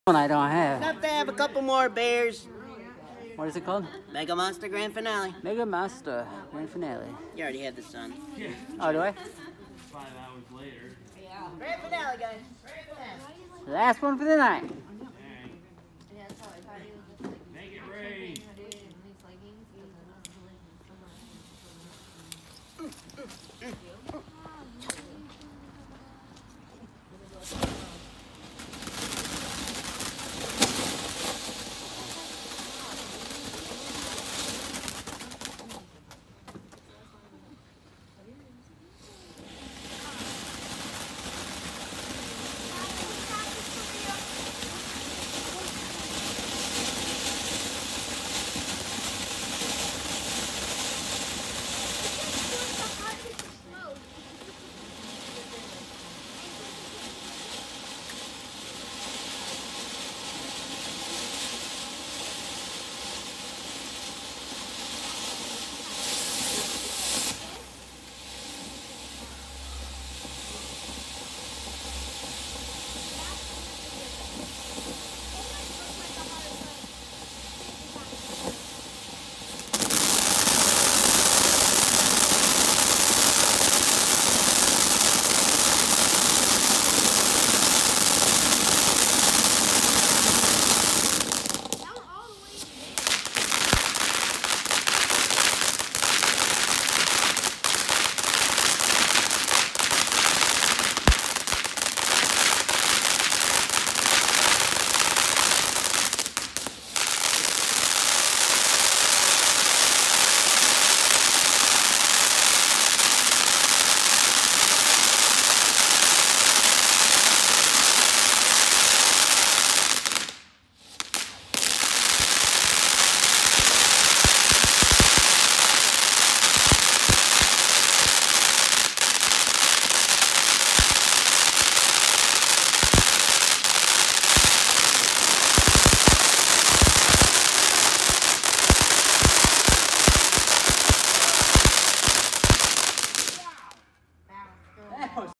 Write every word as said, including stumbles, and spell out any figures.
One I don't have. Enough to have a couple more bears. What is it called? Mega Monster Grand Finale. Mega Master Grand Finale. You already had the sun. Oh, do I? Five hours later. Grand Finale, guys. Grand Finale. Last one for the night.